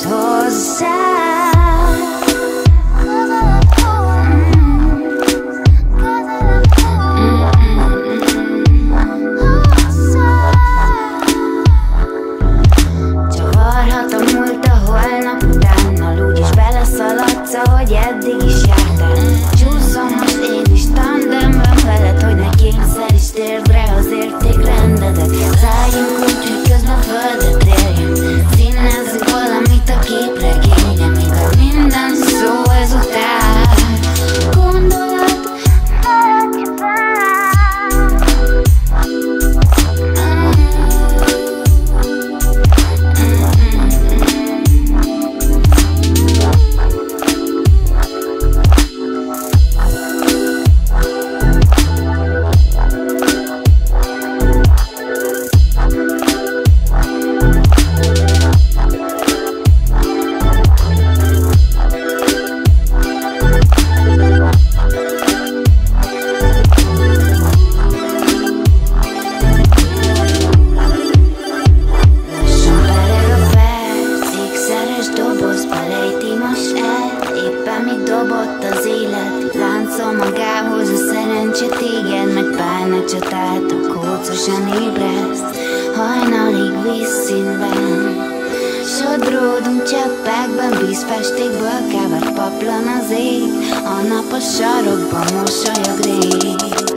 jössz hozzá. Csavarhat a múlt a holnap utánnal, úgyis beleszaladsz, ahogy eddig is jártál. Csúszom most én is tandemben veled, hogy ne kényszerítsd térdre az értékrendedet. Szálljunk úgy, hogy közben földet érjünk, színezzük valamit a képregényre, míg a minden szó ezután gondolat maradj fel. Éppen mit dobott az élet, láncol magához a szerencse téged, meg pálna csatát, a kócosan ébreszt hajnalig vízszínben. Sodródunk cseppekben, vízfestékből kevert paplan az ég, a nap a sarokban mosolyog rég.